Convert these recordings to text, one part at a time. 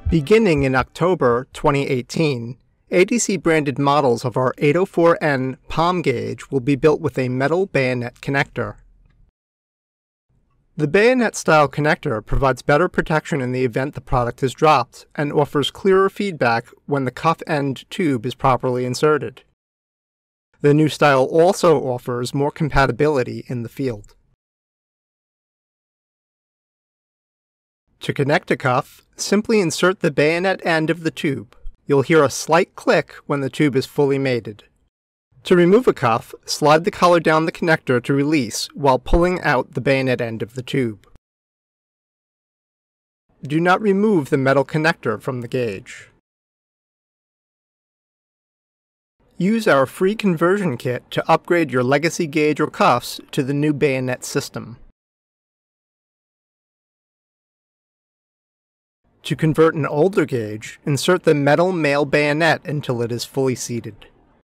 Beginning in October 2018, ADC-branded models of our 804N palm gauge will be built with a metal bayonet connector. The bayonet-style connector provides better protection in the event the product is dropped and offers clearer feedback when the cuff end tube is properly inserted. The new style also offers more compatibility in the field. To connect a cuff, simply insert the bayonet end of the tube. You'll hear a slight click when the tube is fully mated. To remove a cuff, slide the collar down the connector to release while pulling out the bayonet end of the tube. Do not remove the metal connector from the gauge. Use our free conversion kit to upgrade your legacy gauge or cuffs to the new bayonet system. To convert an older gauge, insert the metal male bayonet until it is fully seated.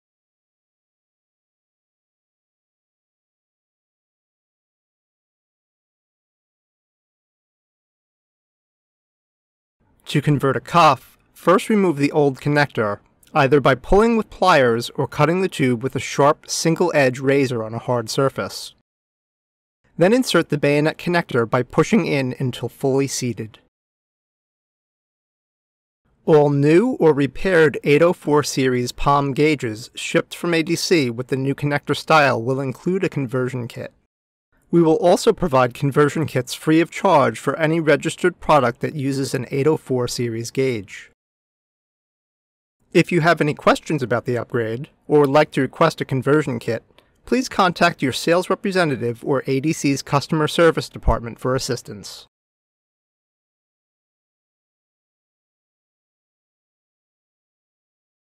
To convert a cuff, first remove the old connector, either by pulling with pliers or cutting the tube with a sharp single-edge razor on a hard surface. Then insert the bayonet connector by pushing in until fully seated. All new or repaired 804 series palm gauges shipped from ADC with the new connector style will include a conversion kit. We will also provide conversion kits free of charge for any registered product that uses an 804 series gauge. If you have any questions about the upgrade, or would like to request a conversion kit, please contact your sales representative or ADC's customer service department for assistance.